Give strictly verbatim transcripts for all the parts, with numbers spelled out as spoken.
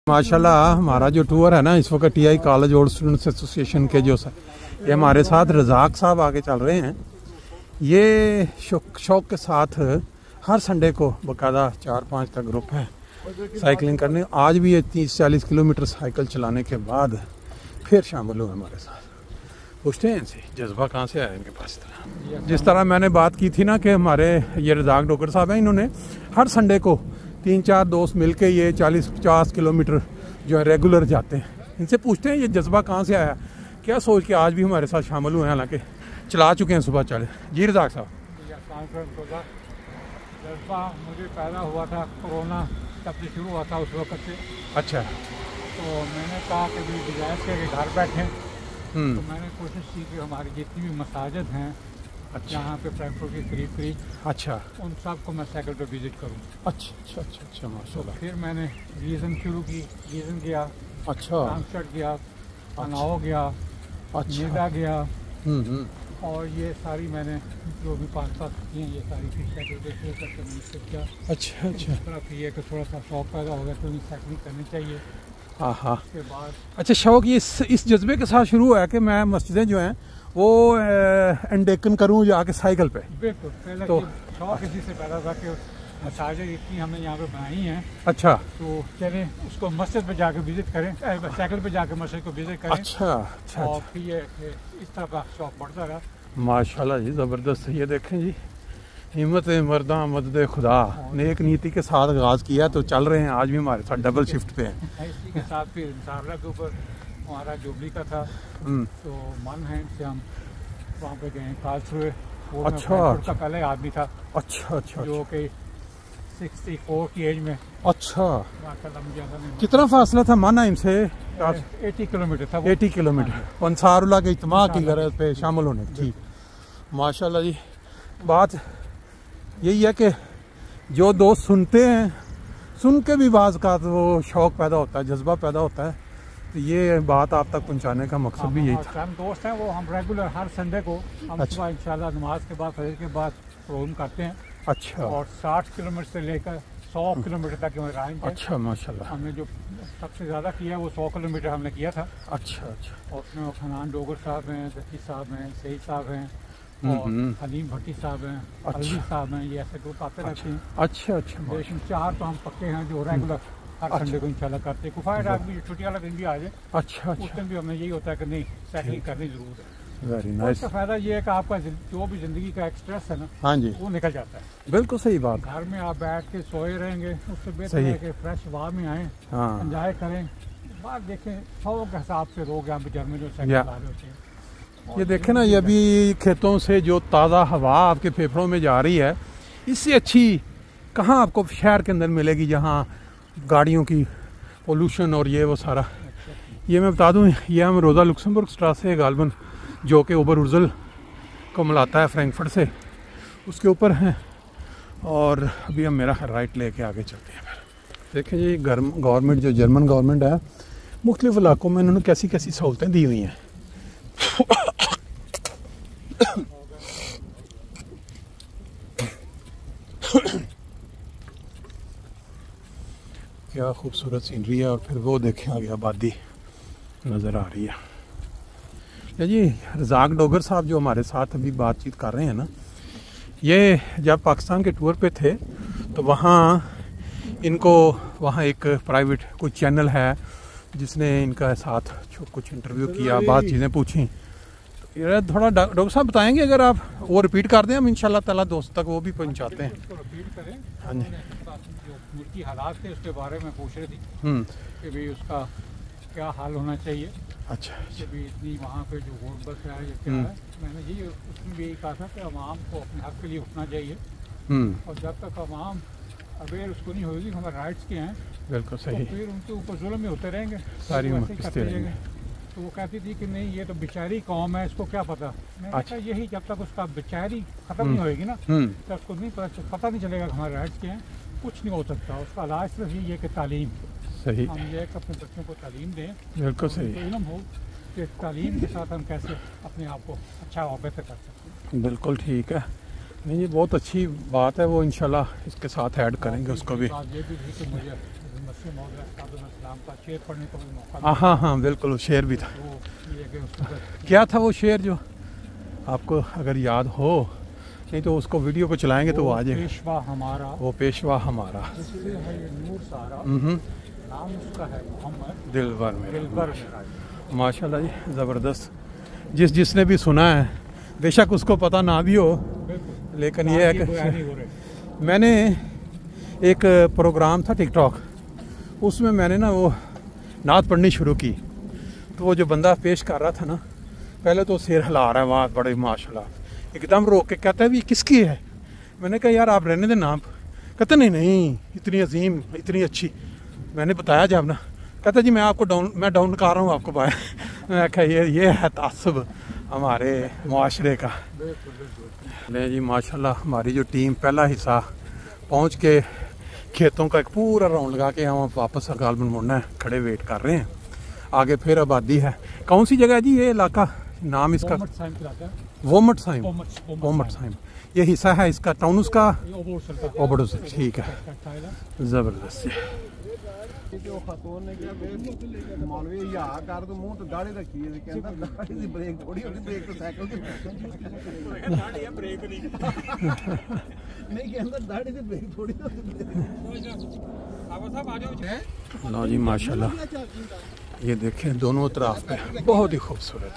माशाल्लाह हमारा जो टूर है ना इस वक्त T I college old students association के जो ये हमारे साथ रज़ाक साहब आगे चल रहे हैं। ये शौक शौक के साथ हर संडे को बाकायदा चार पाँच का ग्रुप है साइकिलिंग करने। आज भी ये तीस चालीस किलोमीटर साइकिल चलाने के बाद फिर शामिल हुए हमारे साथ। पूछते हैं इनसे जज्बा कहाँ से आया इनके पास। तरह जिस तरह मैंने बात की थी ना कि हमारे ये रज़ाक डोगर साहब हैं, इन्होंने हर संडे को तीन चार दोस्त मिलके ये चालीस पचास किलोमीटर जो है रेगुलर जाते हैं। इनसे पूछते हैं ये जज्बा कहाँ से आया, क्या सोच के आज भी हमारे साथ शामिल हुए हैं, हालांकि चला चुके हैं सुबह चले। जी रज़ाक साहब। जज्बा मुझे पैदा हुआ था कोरोना तब से शुरू हुआ था उस वक्त से। अच्छा। तो मैंने कहा कि भी गुजारिश है कि घर बैठे तो मैंने कोशिश की कि हमारी जितनी भी मसाजिद हैं अच्छा यहाँ पे फ्रैंकफर्ट के करीब करीब अच्छा उन सब को मैं साइकिल पे विजिट करूँ। अच्छा अच्छा अच्छा अच्छा माशाल्लाह। तो फिर मैंने रीज़न शुरू की, रीज़न गया, अच्छा ट्रांसफर्ट गया, अनाओ गया, अच्छा गया हम्म हम्म और ये सारी मैंने जो भी पाँच सात की हैं ये सारी फिर साइकिल पे शुरू करके मैंने किया। अच्छा अच्छा। इस तरह फिर ये कि थोड़ा सा शौक पैदा हो गया तो साइकिलिंग करनी चाहिए। हाँ हाँ। उसके बाद अच्छा शौक ये इस, इस जज्बे के साथ शुरू हुआ है कि मैं मस्जिदें जो हैं वो एंडेकन करूँ जाके साइकिल पे। बिल्कुल पहले तो शौक इसी से पैदा था कि मसाजिद इतनी हमने यहाँ पे बनाई हैं। अच्छा। तो चलें उसको मस्जिद पे जाके विजिट करें, साइकिल पे जाके मस्जिद को विजिट करें। अच्छा अच्छा। और फिर ये इस तरह का शौक बढ़ता रहा। माशाल्लाह जी ज़बरदस्त। ये देखें जी हिम्मत मर्दा मदद खुदा ने एक नीति के साथ आगाज़ किया तो चल रहे हैं आज भी हमारे साथ डबल शिफ्ट पे हैं। इसी के साथ फिर इंसारला के ऊपर हमारा जुबली का था तो मन है से हम वहाँ पे गए काज हुए। अच्छा का पहले आदमी था। अच्छा अच्छा जो कि सिक्सटी फोर की एज में। अच्छा कितना फासला था माना इनसे? एटी किलोमीटर था। एटी किलोमीटर अंसारुल्लाह के इज्तिमा की गरज पे शामिल होने। ठीक माशाल्लाह जी। बात यही है कि जो दोस्त सुनते हैं सुन के भी बाज़ का वो शौक पैदा होता है, जज्बा पैदा होता है। तो ये बात आप तक पहुंचाने का मकसद भी यही था। हम दोस्त हैं वो हम रेगुलर हर संडे को हम अच्छा। सुबह इंशाल्लाह नमाज के बाद फजर के बाद प्रोग्राम करते हैं। अच्छा। और साठ किलोमीटर से लेकर सौ किलोमीटर तक हमारे राइड। अच्छा माशाल्लाह। हमने जो सबसे ज़्यादा किया वो सौ किलोमीटर हमने किया था। अच्छा अच्छा। और उसमें खनान डोगर साहब हैं, जकी साहब हैं, सईद साहब हैं और हलीम भट्टी साहब हैं, अलवी साहब हैं। ये ऐसे ग्रुप आते रहते हैं। अच्छा अच्छा। लेकिन चार तो हम पक्के हैं जो रेगुलर हर संडे को इंशाल्लाह करते हैं। कुफायर रात भी छुट्टी वाला दिन भी आ जाए अच्छा उस दिन भी हमें यही होता है कि नहीं साइकिलिंग करनी जरूर है। Very nice. इसका फायदा ये है कि आपका जो भी जिंदगी का एक्सट्रेस है ना हाँ जी वो निकल जाता है। बिल्कुल सही बात। घर में आप बैठ के सोए रहेंगे उससे बेहतर है कि फ्रेश हवा में आए, एंजॉय करें। बात देखें सौ के हिसाब से लोग यहाँ पे जर्मनी जो साइकिल चला रहे होते हैं। ये देखें ना, ये अभी खेतों से जो ताज़ा हवा आपके फेफड़ों में जा रही है इससे अच्छी कहाँ आपको शहर के अंदर मिलेगी जहाँ गाड़ियों की पोल्यूशन और ये वो सारा। ये मैं बता दूँ ये हम रोज़ा लुक्समबर्ग स्ट्रास से गालबन जो कि ओबर उर्जल को मिलाता है फ्रैंकफर्ट से उसके ऊपर हैं। और अभी हम मेरा राइट लेके आगे चलते हैं। देखें जी गवर्नमेंट जो जर्मन गवर्नमेंट है मुख्तलिफ इलाकों में इन्होंने कैसी कैसी सहूलतें दी हुई हैं। क्या खूबसूरत सीनरी है। और फिर वो देखें आगे आबादी नज़र आ रही है। जी रज़ाक डोगर साहब जो हमारे साथ अभी बातचीत कर रहे हैं ना, ये जब पाकिस्तान के टूर पे थे तो वहाँ इनको वहाँ एक प्राइवेट कोई चैनल है जिसने इनका साथ कुछ इंटरव्यू किया, बात चीज़ें पूछी। तो ये थोड़ा डॉक्टर साहब बताएंगे अगर आप वो रिपीट कर दें, हम इंशाल्लाह ताला दोस्त तक वो भी पहुँचाते हैं। हाँ जी। मुल्की हालात थे उसके बारे में पूछ रही थी कि भाई उसका क्या हाल होना चाहिए। अच्छा। कि भी इतनी वहाँ पे जो वोट बस है ये क्या है। मैंने यही उसमें भी यही कहा था कि आवाम को अपने हक के लिए उठना चाहिए और जब तक आवाम अवेयर उसको नहीं होगी हमारे राइट्स के हैं बिल्कुल सही तो फिर उनके ऊपर जुल्म में होते रहेंगे सारी उम्र करते रहेंगे। तो वो कहती थी कि नहीं ये तो बेचारी कौम है इसको क्या पता। मैंने कहा यही जब तक उसका बेचारी खत्म नहीं होएगी ना तब उसको नहीं पता पता नहीं चलेगा हमारे राइट्स के हैं, कुछ नहीं हो सकता। उसका इलाज सिर्फ ये कि तालीम सही हम ये अपने बच्चों को तालीम दें। बिल्कुल सही। इल्म हो कि तालीम के साथ हम कैसे अपने आप को अच्छा और बेहतर कर सकते हैं। बिल्कुल ठीक है। नहीं ये बहुत अच्छी बात है, वो इंशाल्लाह इसके साथ ऐड करेंगे उसको भी। ये भी थी कि मुझे मसीह मौद अलैहिस्सलाम का शेर पढ़ने का भी मौका हाँ हाँ हाँ बिल्कुल, शेर भी था। वो ये कि उसको क्या था वो शेर जो आपको अगर याद हो, नहीं तो उसको वीडियो को चलाएंगे तो वो आ जाएगा। पेशवा हमारा, वो पेशवा हमारा, जिससे है ये नूर सारा, हम्म, नाम उसका है मोहम्मद दिलबर मेरा। दिलबर मेरा। माशाल्लाह जी, ज़बरदस्त। जिस जिसने भी सुना है बेशक उसको पता ना भी हो, लेकिन ये है कि मैंने एक प्रोग्राम था टिकटॉक, उसमें मैंने ना वो नात पढ़नी शुरू की, तो वो जो बंदा पेश कर रहा था ना, पहले तो सिर हिला रहा है, वाह बड़े माशाल्लाह, एकदम रोक के कहता है भी किसकी है। मैंने कहा यार आप रहने दें नाम। कहते नहीं नहीं इतनी अजीम इतनी अच्छी। मैंने बताया जब ना, कहता जी मैं आपको डाउन मैं डाउन कर रहा हूँ आपको बाय। मैं कहा ये ये है तासुब हमारे मुआशरे का। ले जी माशाल्लाह, हमारी जो टीम पहला हिस्सा पहुँच के खेतों का एक पूरा राउंड लगा के हम वापस गालबन मुड़ना है, खड़े वेट कर रहे हैं। आगे फिर आबादी है। कौन सी जगह है जी ये इलाका, नाम इसका? वोमट साइम। वोमट साइम ये हिस्सा है इसका, टाउन उसका ओबड़ो से। ठीक है, जबरदस्त। जो खातून ने क्या मौलवी या कर तो मुंह तो दाढ़ी रखी है, कहता दाढ़ी दी ब्रेक थोड़ी होती, ब्रेक तो साइकिल की दाढ़ी है, ब्रेक नहीं नहीं कहता दाढ़ी दी ब्रेक थोड़ी होती। लो जी माशाल्लाह, ये देखें दोनों तरफ पे बहुत ही खूबसूरत।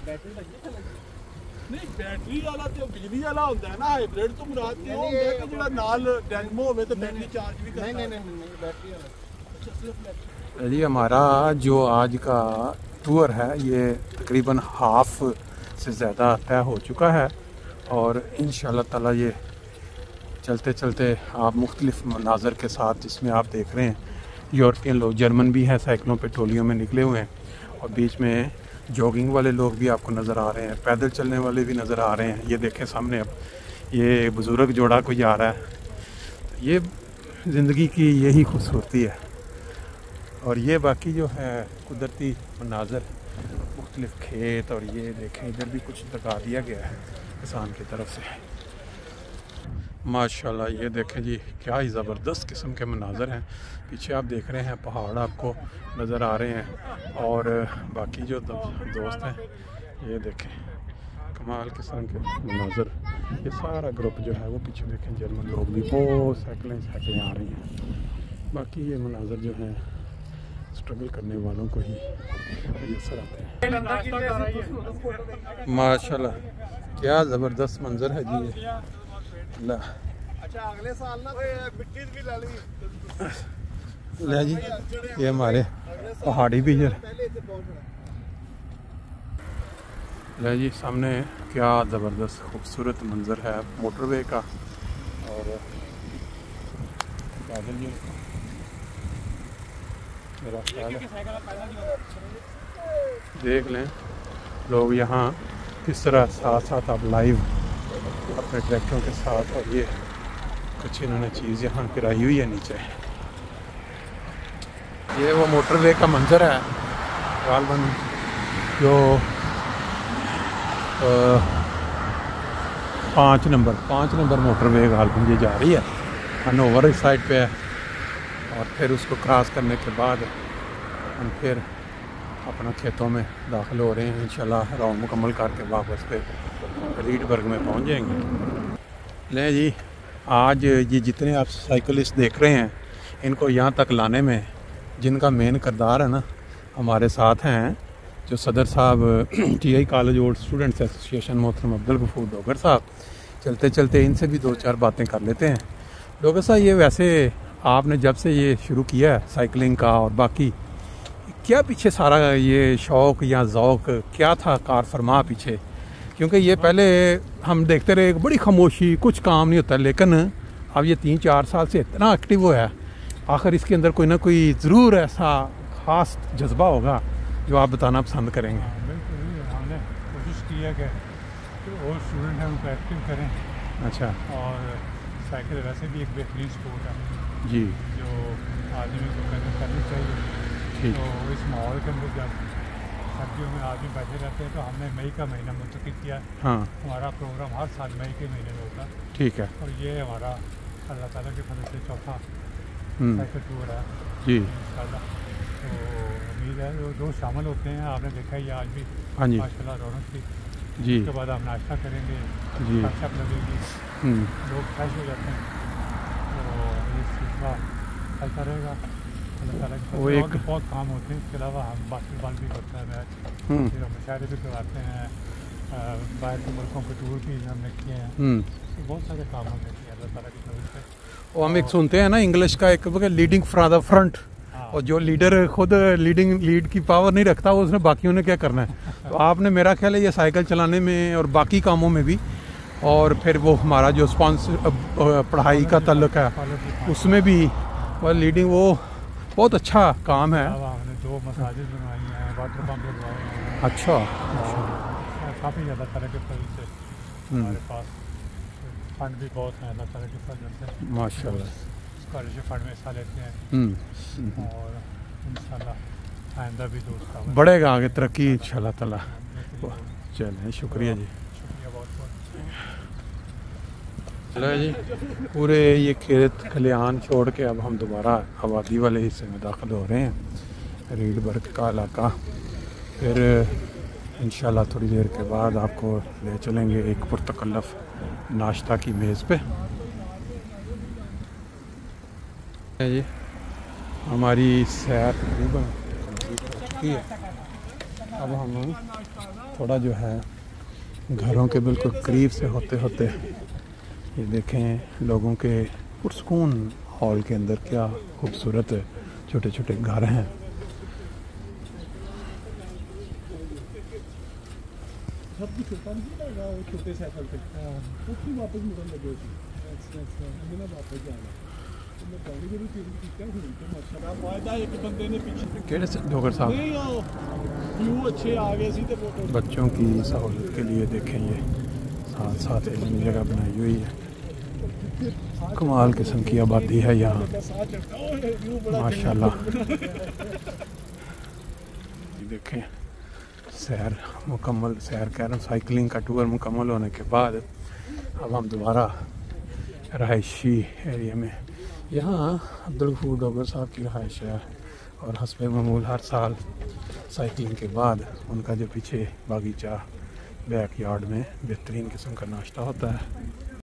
नहीं बैटरी वाला तो बिजली वाला होता है ना, हाइब्रिड तो मुराद ये होता है कि जेड़ा नाल डायनेमो होवे तो बैटरी चार्ज भी करता है। नहीं नहीं नहीं बैटरी वाला। जी हमारा जो आज का टूर है ये तकरीबन हाफ से ज़्यादा तय हो चुका है, और इंशाल्लाह ताला ये चलते चलते आप मुख्तलिफ मनाज़र के साथ, जिसमें आप देख रहे हैं यूरोपियन लोग, जर्मन भी हैं, साइकिलों पे टोलियों में निकले हुए हैं, और बीच में जॉगिंग वाले लोग भी आपको नज़र आ रहे हैं, पैदल चलने वाले भी नज़र आ रहे हैं। ये देखें सामने अब ये बुज़ुर्ग जोड़ा कोई आ रहा है। ये ज़िंदगी की यही खूबसूरती है। और ये बाकी जो है कुदरती मनाज़र, मुख्तलिफ खेत, और ये देखें इधर भी कुछ लगा दिया गया है किसान की तरफ से। माशाल्लाह ये देखें जी, क्या ही ज़बरदस्त किस्म के मनाज़र हैं। पीछे आप देख रहे हैं पहाड़ आपको नज़र आ रहे हैं, और बाकी जो दोस्त हैं ये देखें कमाल किस्म के मनाज़र। ये सारा ग्रुप जो है वो पीछे देखें, जर्मन लोग भी बहुत साइकिलें साइकिलें आ रही हैं। बाकी ये मनाज़र जो हैं स्ट्रगल करने वालों को ही असर आते हैं। माशाल्लाह क्या ज़बरदस्त मंजर है जी ये। अच्छा अगले साल ना मिट्टी भी ला ली ले जी, ये हमारे पहाड़ी भी है। ले जी सामने क्या ज़बरदस्त खूबसूरत मंजर है मोटरवे का, और बादल जी मेरा ख्याल है देख लें लोग यहाँ किस तरह साथ साथ आप लाइव अपने ट्रैक्टरों के साथ, और ये कुछ इन्होंने चीज़ यहाँ गिराई हुई है नीचे। ये वो मोटरवे का मंजर है गालबन जो पाँच नंबर पाँच नंबर मोटरवे गालबन ये जा रही है, हनोवर इस साइड पे है, और फिर उसको क्रॉस करने के बाद हम फिर अपना खेतों में दाखिल हो रहे हैं। इंशाल्लाह राउंड मुकम्मल करके वापस पे रीडबर्ग में पहुंच जाएंगे। ले जी, आज ये जितने आप साइकिलिस्ट देख रहे हैं, इनको यहाँ तक लाने में जिनका मेन किरदार है ना, हमारे साथ हैं जो सदर साहब T I college old students association मोहतरम अब्दुल गफूर डोगर साहब। चलते चलते इनसे भी दो चार बातें कर लेते हैं। डोगर साहब, ये वैसे आपने जब से ये शुरू किया है साइकिलिंग का, और बाकी क्या पीछे सारा ये शौक़ या ज़ौक़ क्या था कार फरमा पीछे? क्योंकि ये पहले हम देखते रहे बड़ी खामोशी, कुछ काम नहीं होता, लेकिन अब ये तीन चार साल से इतना एक्टिव हुआ है, आखिर इसके अंदर कोई ना कोई ज़रूर ऐसा ख़ास जज्बा होगा जो आप बताना पसंद करेंगे। बिल्कुल, हमने कोशिश की है कि और स्टूडेंट हैं उनको एक्टिव करें। अच्छा। और साइकिल वैसे भी एक बेहतरीन स्पोर्ट है जी, जो आदमी को करनी चाहिए। ठीक। तो इस माहौल के अंदर जब सर्दियों में आदमी बैठे रहते हैं, तो हमने मई का महीना मुंतखब किया। हाँ, हमारा प्रोग्राम हर साल मई के महीने में होता है। ठीक है। और ये हमारा अल्लाह ताला के फजल से चौथा हम्म, साइकिल टूर है। जी। तो उम्मीद है जो जो शामिल होते हैं, आपने देखा ही आज भी हाँ जी माशाल्लाह रौनक थी। जी। उसके बाद आप नाश्ता करेंगे, जी। गपशप लगेगी, लोग फ्रेश हो जाते हैं, तो ये सिलसिला चलता रहेगा। अल्लाह ताला की वो तरफ एक से बहुत काम होते हैं। इसके अलावा हम बास्केटबॉल भी करते हैं मैच, फिर हम मुशायरे भी करवाते हैं, बाहर के मुल्कों के टूर भी हमने किए हैं, तो बहुत सारे काम हमने किए अल्लाह ताला की तरफ से। वो हम एक सुनते हैं ना इंग्लिश का एक लीडिंग फ्रॉम द फ्रंट, और जो लीडर खुद लीडिंग लीड की पावर नहीं रखता वो उसने बाकियों ने क्या करना है। तो आपने मेरा ख्याल है ये साइकिल चलाने में और बाकी कामों में भी, और फिर वो हमारा जो स्पॉन्सर पढ़ाई का ताल्लुक है उसमें भी वो लीडिंग, वो बहुत अच्छा काम है। हमने दो मसाजिद बनवाई हैं, वाटर पंप लगवाए हैं। अच्छा, काफ़ी ज़्यादा तरह के फल से हमारे पास फंड भी बहुत हैं अल्लाह ताला के फजल से, माशाल्लाह। स्कॉलरशिप फंड में हिस्सा लेते हैं, और इंशाल्लाह आइंदा भी दोस्त बढ़ेगा आगे तरक्की इंशाल्लाह ताला। चलें, शुक्रिया जी। शुक्रिया बहुत बहुत। चलो जी, पूरे ये खेत खलिहान छोड़ के अब हम दोबारा आबादी वाले हिस्से में दाखिल हो रहे हैं, रीडबर्ग का इलाका। फिर इंशाल्लाह थोड़ी देर के बाद आपको ले चलेंगे एक पुरतकल्लफ नाश्ता की मेज़ पे। जी हमारी सैर तकरीबन कंप्लीट हो चुकी है। अब हम थोड़ा जो है घरों के बिल्कुल करीब से होते होते, ये देखें लोगों के पुरसकून हॉल के अंदर क्या खूबसूरत छोटे छोटे घर हैं। डॉक्टर साहब बच्चों की सहूलत के लिए देखें, ये साथ साथ इतनी जगह बनाई हुई है। कमाल किस्म की आबादी है यहाँ माशाल्लाह। देखें सैर मुकम्मल, सैर कह रहा हूँ, साइकिलिंग का टूर मुकम्मल होने के बाद अब हम दोबारा रहायशी एरिया में, यहाँ अब्दुल गफूर डॉगर साहब की रहायश है, और हस्बे मामूल हर साल साइकिलिंग के बाद उनका जो पीछे बागीचा बैक यार्ड में बेहतरीन किस्म का नाश्ता होता है।